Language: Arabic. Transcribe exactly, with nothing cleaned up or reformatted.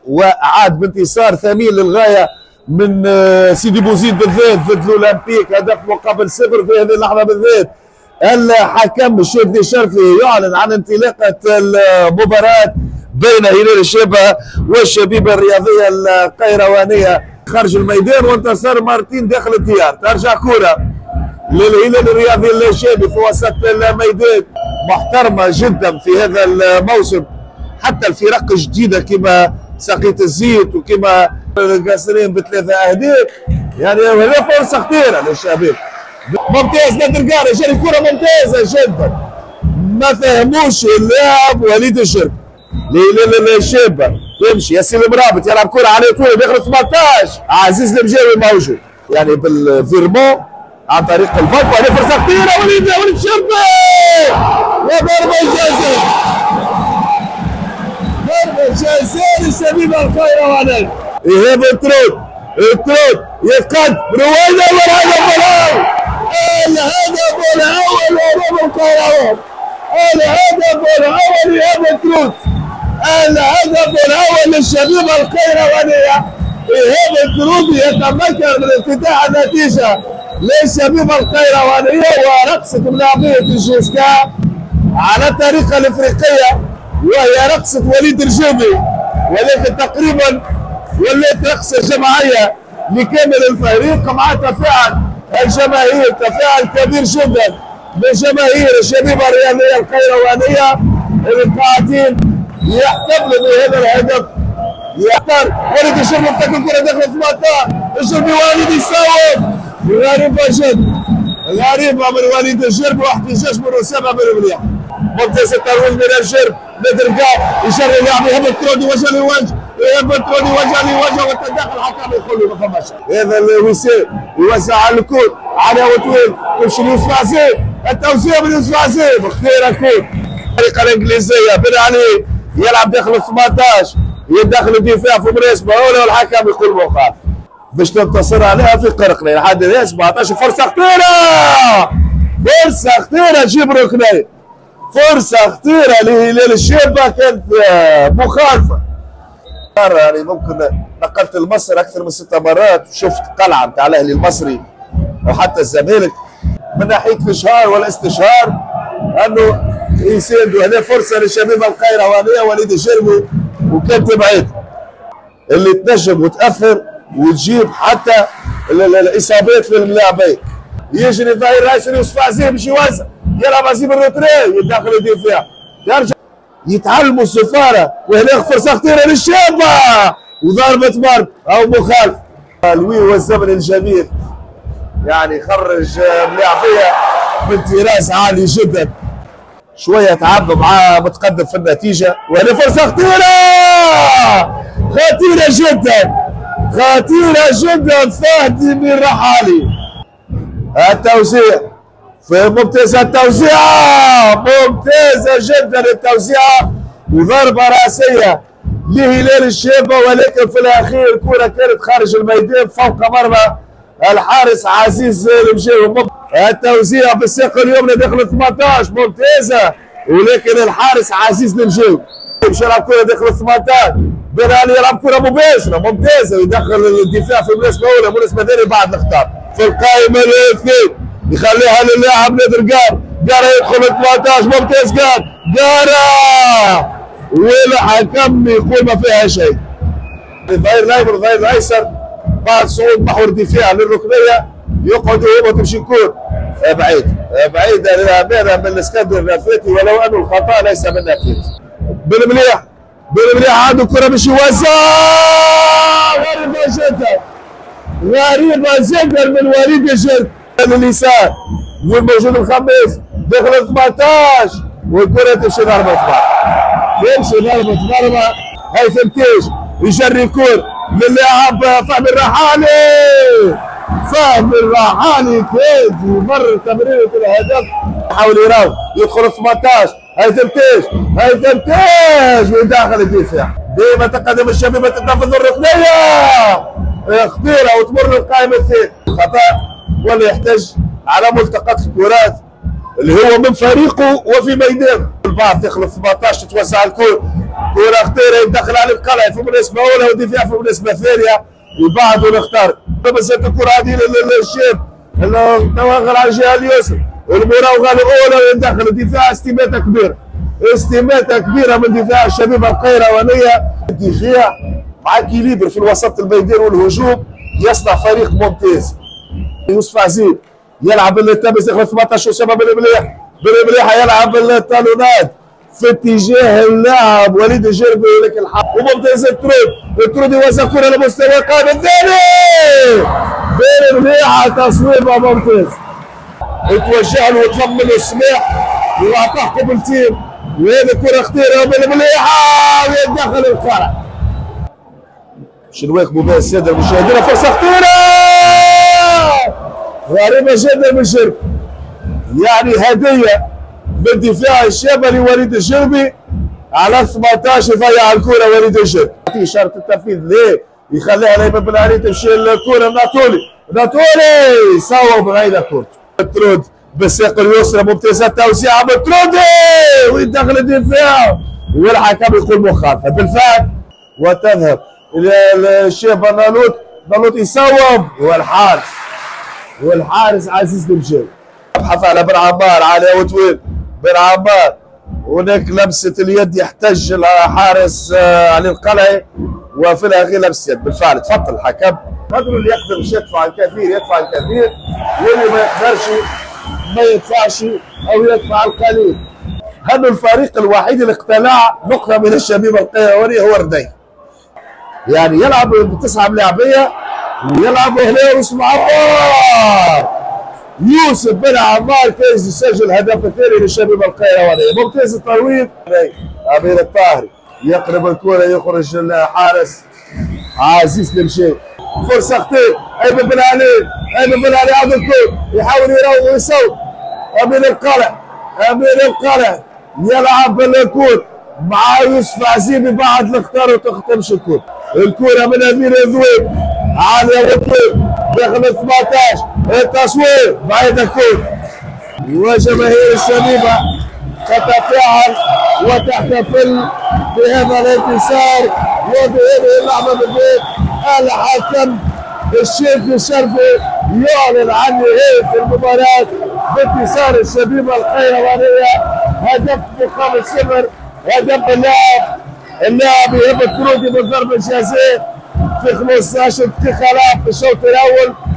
وعاد بانتصار ثمين للغايه من سيدي بوزيد بالذات ضد الاولمبيك، هدف مقابل صفر في هذه اللحظه بالذات. الحكم الشرفي شرفي يعلن عن انطلاقه المباراه بين هلال الشابه والشبيبه الرياضيه القيروانيه خارج الميدان، وانتصار مارتين داخل الديار. ترجع كره للهلال الرياضي الشابي في وسط الميدان، محترمه جدا في هذا الموسم. حتى الفرق الجديده كما سقيت الزيت وكما قاصرين بثلاثه اهداف، يعني هذه فرصه خطيره للشباب. ممتاز نادر قاري، جري كره ممتازه جدا، ما فهموش اللاعب وليد الشرب لهلال الشابه. يمشي ياسين المرابط يلعب كره على طول داخل ثمانطاش، عزيز المجاوي موجود يعني بالفيرمون عن طريق الباك، وهذه فرصه خطيره وليد وليد الشربي وضربه جزاء، ضربه جزاء للشبيبه القيروانيه. ايهاب الترود الترود يفقد رويدا والهدف الاول، الهدف الاول لهلال القيروان، الهدف الاول ايهاب الترود، الهدف الاول للشبيبه القيروانيه. ايهاب الترود يتمكن من افتتاح النتيجه للشبيبه القيروانيه، ورقصه ملاعبيه الجوسكا على الطريقه الافريقيه، وهي رقصه وليد الجوبي، ولكن تقريبا ولات رقصه جماعيه لكامل الفريق مع تفاعل الجماهير، تفاعل كبير جدا من جماهير الشبيبه الرياضيه القيروانيه القاعدين يحتفلوا بهذا الهدف. يختار وليد الشربي يفتك الكره داخل ثمانطاش، الشربي وليد يصوب، غريبه جدا غريبه من وليد الشربي واحتجاج من اسامه بن مليح. ممتاز الترويج من الشرب، نادر قاع يشري اللاعب يهبط ترودي وجه لوجه، يهبط ترودي وجه لوجه، والتداخل الحكم يقول له ما فماش. هذا الوسام يوزع على الكون على وطويل، يمشي ليوسف عزيز، التوزيع من يوسف عزيز خطيره كون. الطريقه الانجليزيه بن علي يلعب داخل ثمانطاش، يدخل الدفاع في مناسبه اولى والحكم يقول مخالف باش تنتصر عليها في قرقني لحد سبعطاش. فرصه خطيره، فرصه خطيره تجيب ركنيه، فرصه خطيره لهلال الشابه كانت مخالفه. يعني ممكن نقلت لمصر اكثر من ست مرات وشفت قلعه نتاع الاهلي المصري وحتى الزمالك من ناحيه الاشهار والاستشهار انه يساندوا. هنا فرصه للشبيبه القيروانيه وليد الشربي، وكانت بعيد اللي تنجم وتاثر وتجيب حتى الاصابات للاعبين. يجري ظهير راسي يوسف عزيز باش يوزع، يلعب عزيز الروتري يدخل الدفاع، يرجع يتعلموا السفاره. وهنا فرصه خطيره للشابه وضربه مرمى او مخالف. لوي والزمن الجميل يعني خرج ملاعبيه من طراز عالي جدا، شويه تعب مع متقدم في النتيجه. وهنا فرصه خطيره خطيره جدا خطيره جدا فهدي بن رحالي. التوزيع في ممتازه، التوزيع ممتازه جدا التوزيع، وضربه راسيه لهلال الشابه، ولكن في الاخير الكره كانت خارج الميدان فوق مرمى الحارس عزيز المجاوي. التوزيع بالساق اليمنى داخل ثمانطاش ممتازه، ولكن الحارس عزيز المجاوي باش يلعب كره داخل ثمانطاش. بن علي يلعب كره مباشره ممتازه ويدخل الدفاع في المناسبه الاولى، المناسبه الثانيه بعد الخطاب في القائمه الاثنين يخليها للاعب نادر قار. قارة يدخل ثمانطاش ممتاز قار قارة، والحكم يقول ما فيها شيء. الظهير الايمن والظهير الايسر بعد صعود محور دفاع للركنيه يقعدوا هما تمشي كور بعيد بعيد للامانه من الاسكندر الرافيتي، ولو انه الخطا ليس من نافيتي. بن مليح بن مليح عنده كره باش يوزع، غريبه جدا غريبه جدا من وليد الجرد لليسار، والموجود الخميس داخل ثمانطاش، والكره تمشي ضربه مرمى، تمشي ضربه مرمى. هيثم تيج يجري الكور للاعب فهمي الرحالي، فهمي الرحالي كاد يمر تمريره الهدف، يحاول يراوغ يدخل ثمانطاش. هيثم تيج هيثم تيج ويدخل الدفاع. ديما تقدم الشبيبه تتنفذ الركنيه خطيره وتمر للقائمه الثانيه. خطا ولا يحتاج على ملتقط الكرات اللي هو من فريقه وفي ميدانه. البعض داخل ثمانطاش تتوزع الكره كرة خطيرة يدخل على القلعة في مناسبة أولى ودفاع في مناسبة ثانية يبعد ونختار. لبست الكرة هذه للشاب توغل على الجهة اليسرى المراوغة الأولى يدخل الدفاع استماتة كبيرة استماتة كبيرة من دفاع الشبيبة القيروانية. الدفاع مع كيليبر في الوسط الميدان والهجوم يصنع فريق ممتاز. يوسف عزيز يلعب التبس ياخذ ثمانية عشر أسامة بن مليح بن مليح يلعب التالونات في اتجاه اللاعب وليد الجربي لكن الحق وممتاز الترود الترود يوزع كرة لمستوى القائم الثاني بن مليح تصويبه ممتاز يتوجه له وتضمن له السماح واعطاه قبلتين وهذه كرة خطيرة بن مليح ويدخل القرع. شنواك مباراه الساده المشاهدين فرصه خطيره غريبه جدا من الجرب يعني هديه من دفاع الشابه لوليد الجربي على ثمانية عشر يضيع الكره وليد الجربي اشاره التنفيذ ليه يخليها لايمن بن علي تمشي الكره ناتولي ناتولي صوب بعيده كورته ترود بالساق اليسرى ممتازه التوسيعه من ترودي ويدخل الدفاع والحكم يقول مخالفه بالفعل وتذهب الشيخ نالوت نالوت يصوب والحارس والحارس عزيز المجاوي يبحث على بن عمار على وتوين بن عمار هناك لمسه اليد يحتج الحارس علي القلعي وفي الاخير لمسه يد بالفعل تفضل الحكم قدروا اللي يقدر باش يدفع الكثير يدفع الكثير واللي ما يقدرش ما يدفعش او يدفع القليل. هذا الفريق الوحيد اللي اقتلع نقطه من الشبيبه القيروانيه هو رديه يعني يلعب بتسعه ملاعبيه ويلعب هنا واسمه عمار يوسف بن عمار كايز يسجل الهدف الثاني للشبيبه القيروانيه. ممتاز الترويض امير الطاهري يقلب الكره يخرج الحارس عزيز المشاوي فرصه خطير ايمن بن علي ايمن بن علي عاد الكره يحاول يروض ويصوب امير القلع امير القلع يلعب بالكره مع يوسف عزيمي بعد الختار وتختمش الكره الكره من امير الذويب على وطيب داخل ثمانية عشر التصوير بعيد الكره وجماهير الشبيبه تتفاعل وتحتفل بهذا الانتصار وبهذه اللعبه بالبيت. الحكم الشيخ الشرفي يعلن عن نهايه المباراه بانتصار الشبيبه القيروانيه هدف مقابل صفر هدف اللاعب اللاعب يهب الترودي من ضربه جزاء في خمسة عشر دقيقه لعب في الشوط الاول.